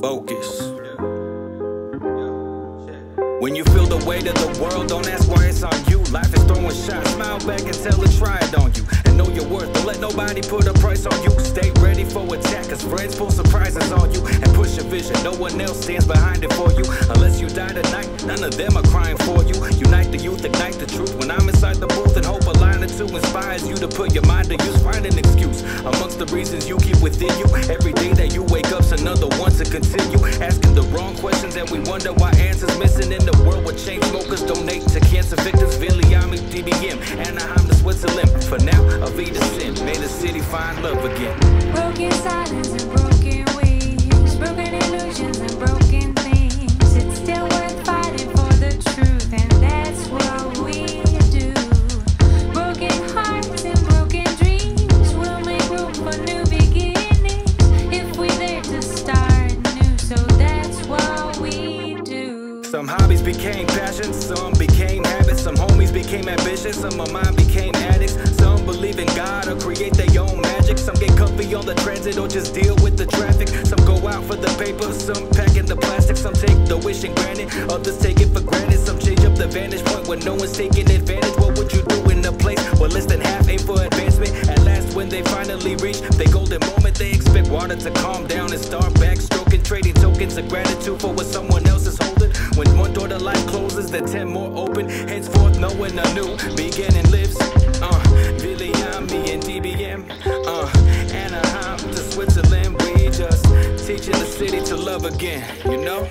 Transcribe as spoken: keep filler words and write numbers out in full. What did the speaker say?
Focus. When you feel the weight of the world, don't ask why it's on you. Life is throwing shots, smile back and tell it, try it on you. And know your worth, don't let nobody put a price on you. Stay ready for attack, cause friends pull surprises on you. And push your vision, no one else stands behind it for you. Unless you die tonight, none of them are crying for you. Unite the youth, ignite the truth. When I'm inside the booth and hope a line or two inspires you to put your mind to use, find an excuse amongst the reasons you keep within you. Every day that you wake up's another one to continue. Asking the wrong questions and we wonder why answers missing in the world with chain smokers. Donate to cancer victims, Viliami, D B M, Anaheim to Switzerland. For now, Avita Sin, may the city find love again. Broken silence and broken waves, broken illusions and broken things. It's still worth fighting for the truth, and that's what we do. Broken hearts and broken dreams will make room for new beginnings if we dare to start new. So that's what we do. Some hobbies became passions, some became habits. Some homies became ambitious, some of mine became addicts. Some believe in God or create their own magic. Some get comfy on the transit or just deal with the traffic. Some go out for the paper, some pack in the plastic. Some take the wish and granted, others take it for granted. Some change up the vantage point when no one's taking advantage. What would you do in a place where less than half aim for advancement? At last, when they finally reach the golden moment, they expect water to calm down and start backstroking, trading tokens of gratitude for what someone else is holding. When one door to life closes, the ten more open. Henceforth, knowing a new beginning lives. Uh, Viliami and D B M. Uh, Anaheim to Switzerland. We just teaching the city to love again, you know?